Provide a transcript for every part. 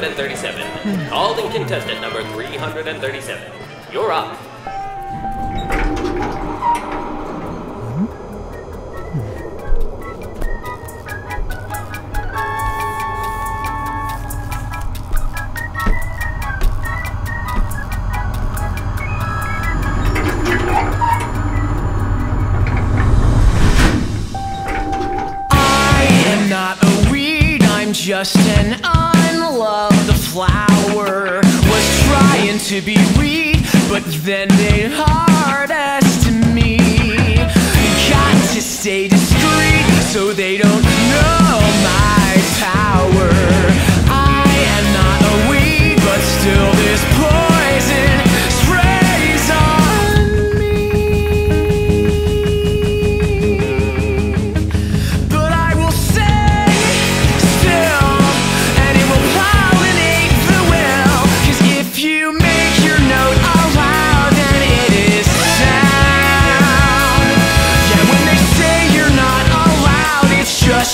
337. Calling contestant number 337. You're up. Just an unloved flower, was trying to be weak, but then they hardest to me. Got to stay discreet so they don't know my power. I am not a weed, but still this poison sprays on me. But I will say still, and it will pollinate the will. 'Cause if you make your note aloud, then it is sound. Yeah, when they say you're not allowed, it's just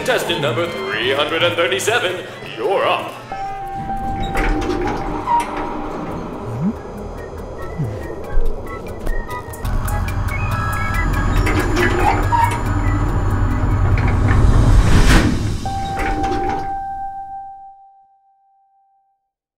Contestant number 337, you're up.